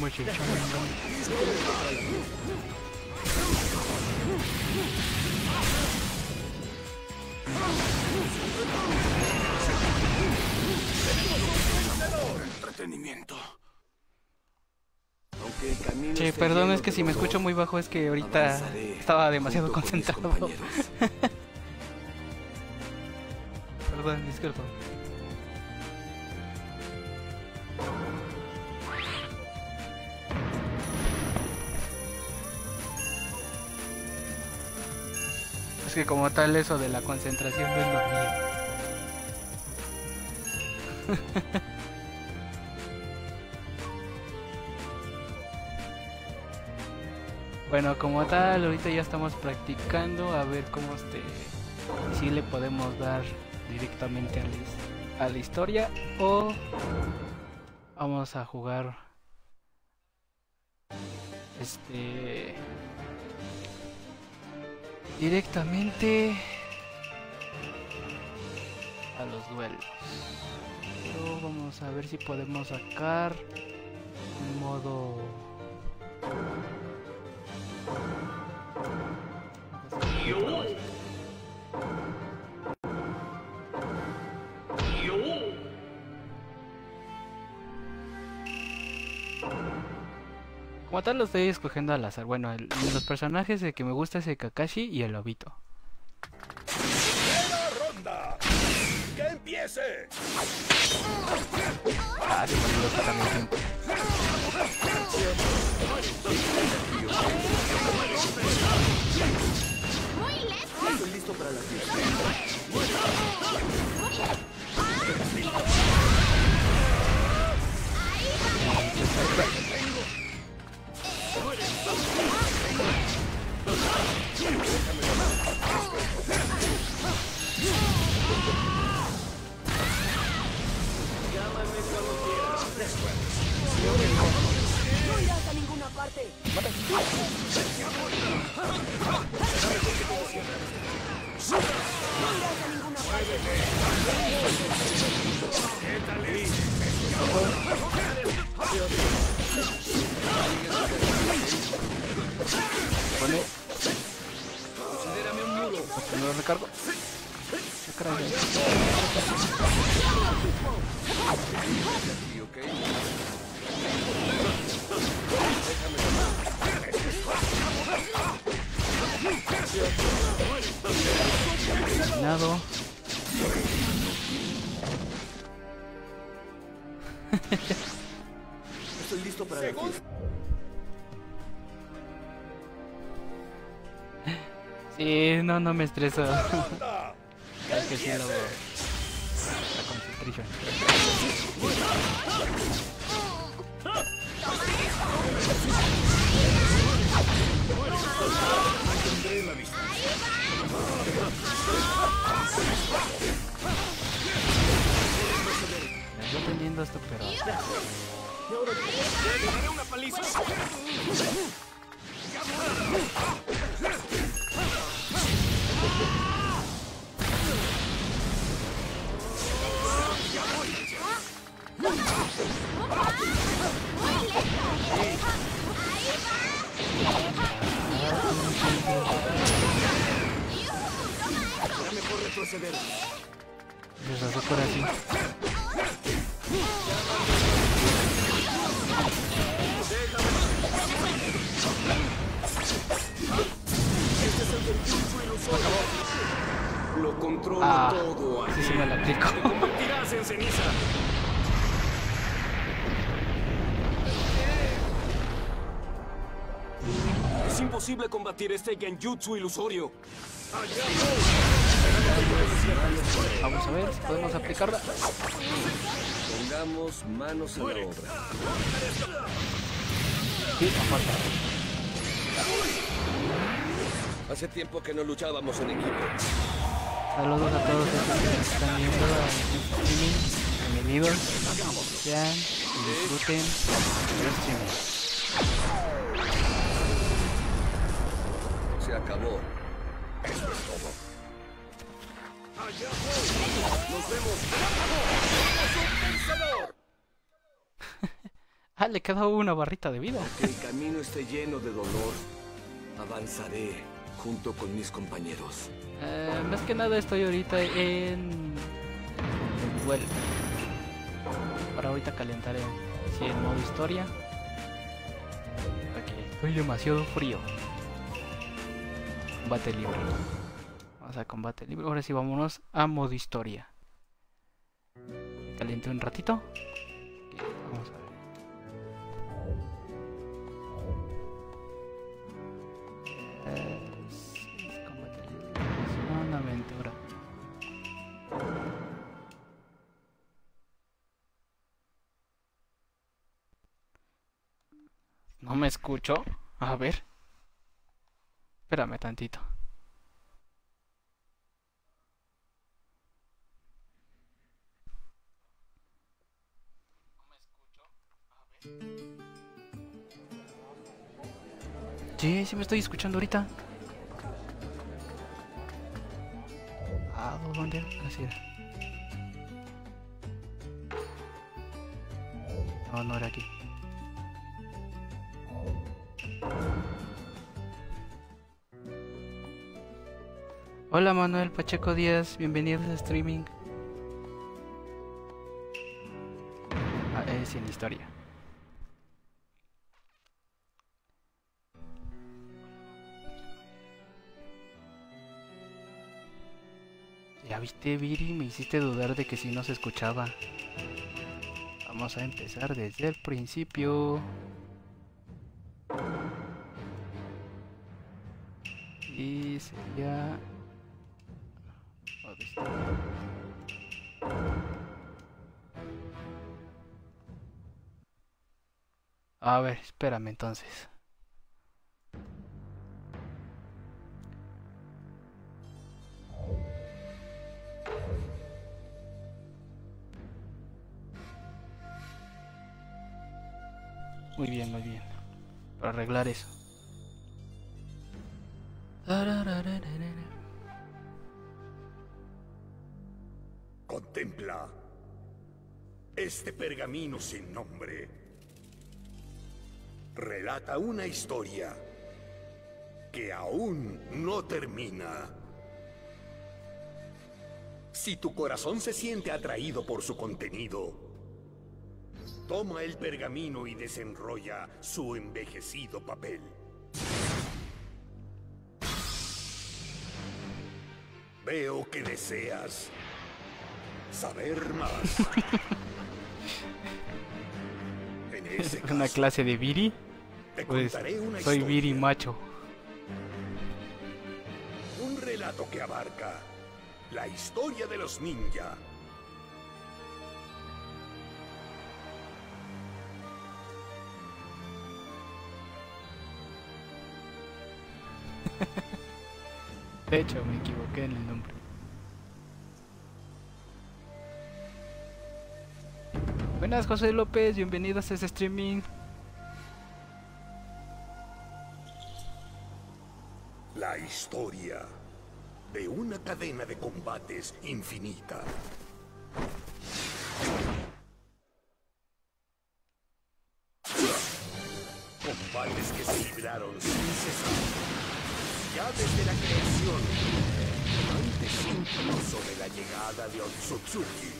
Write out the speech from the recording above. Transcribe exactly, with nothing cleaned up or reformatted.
noche, Sharingan. Entretenimiento. Che, perdón, es que si me escucho muy bajo es que ahorita estaba demasiado concentrado. Perdón, disculpa. Es que como tal eso de la concentración no es lo mío. Bueno, como tal, ahorita ya estamos practicando a ver cómo este si le podemos dar directamente a la, a la historia o vamos a jugar este directamente a los duelos. Pero vamos a ver si podemos sacar un modo como tal lo estoy escogiendo al azar. Bueno, el, los personajes el que me gusta es el Kakashi y el Lobito. ¡Ronda! ¡Que empiece! Ah, se me olvidó sacarme el tiempo. Estoy listo para la fiesta. Llámame cuando quieras. No irás a ninguna parte. No irás a ninguna parte. Pone. Considérame un muro. Me lo recargo. ¿Qué caray? Eliminado. Estoy listo para la fiesta. Sí, no, no me estreso. Es que sí lo veo. La concentración. Mantendré la vista. Me estoy entendiendo esto, pero... ¡Le daré una paliza! Será mejor retroceder. Les hace por así. Este es el genjutsu ilusorio. Lo controlo Ah, todo. sí, sí me lo aplico. Te convertirás en ceniza. Es imposible combatir este genjutsu ilusorio. Vamos a ver si podemos aplicarla. Pongamos manos a la obra. Sí, falta. Hace tiempo que no luchábamos en equipo. Saludos a todos los que están viendo el streaming. Bienvenidos. Sean y disfruten el streaming. Se acabó. Esto es todo. Nos vemos. ¡Somos un vencedor! Ah, le quedó una barrita de vida. Que el camino esté lleno de dolor, avanzaré junto con mis compañeros. Eh, más que nada estoy ahorita en el duelo. Para ahorita calentar en, sí, en modo historia. Ok, estoy demasiado frío. Combate libre. Vamos a combate libre. Ahora sí, vámonos a modo historia. Caliente un ratito. Okay, vamos a ver. Es combate libre. Es una aventura. No me escucho. A ver. Espérame tantito. Sí, sí me estoy escuchando ahorita. Ah, ¿dónde? Así era. No, no era aquí. Hola Manuel Pacheco Díaz, bienvenidos a streaming. Ah, es en historia. Ya viste, Viri, me hiciste dudar de que si no se escuchaba. Vamos a empezar desde el principio. Y sería... ¿Dónde está? A ver, espérame entonces. Muy bien, muy bien. Para arreglar eso. Contempla este pergamino sin nombre. Relata una historia que aún no termina. Si tu corazón se siente atraído por su contenido, toma el pergamino y desenrolla su envejecido papel. Veo que deseas saber más. En ese caso, ¿Una clase de Viri? te Pues contaré una soy historia. Viri macho. Un relato que abarca la historia de los ninja. De hecho, me equivoqué en el nombre. Buenas, José López, bienvenidos a este streaming. La historia de una cadena de combates infinita. Combates que se libraron sin cesar. Ya desde la creación, antes incluso de la llegada de Otsutsuki.